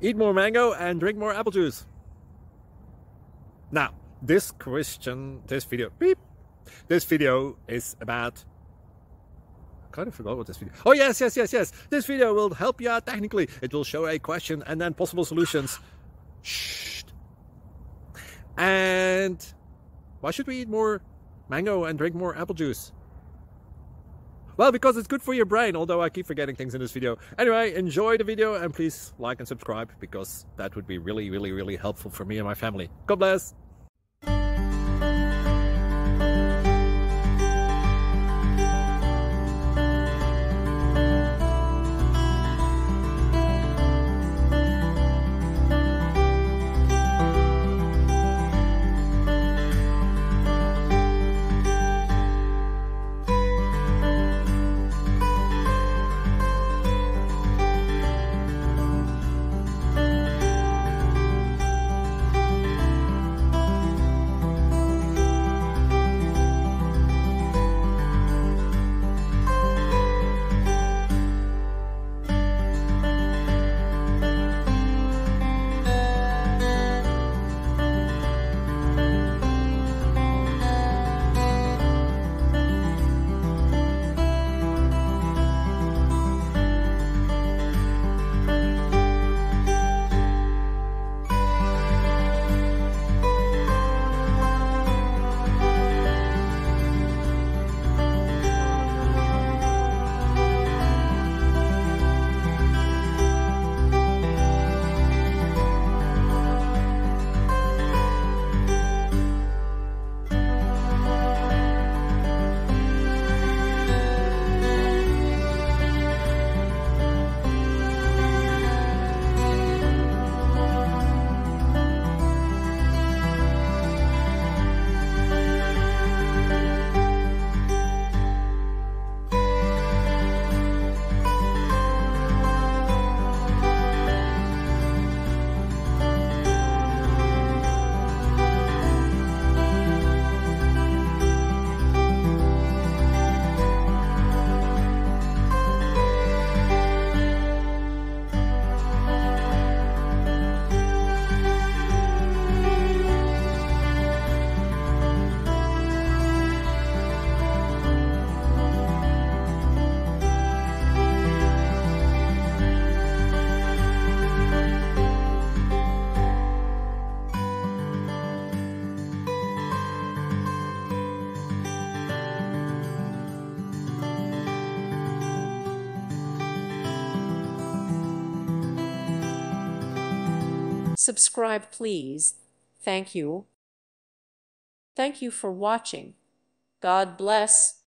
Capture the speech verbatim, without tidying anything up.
Eat more mango and drink more apple juice. Now, this question, this video, beep, this video is about, I kind of forgot what this video, oh yes, yes, yes, yes, this video will help you out technically. It will show a question and then possible solutions. Shh. And why should we eat more mango and drink more apple juice? Well, because it's good for your brain, although I keep forgetting things in this video. Anyway, enjoy the video and please like and subscribe, because that would be really, really, really helpful for me and my family. God bless! Subscribe, please. Thank you. Thank you for watching. God bless.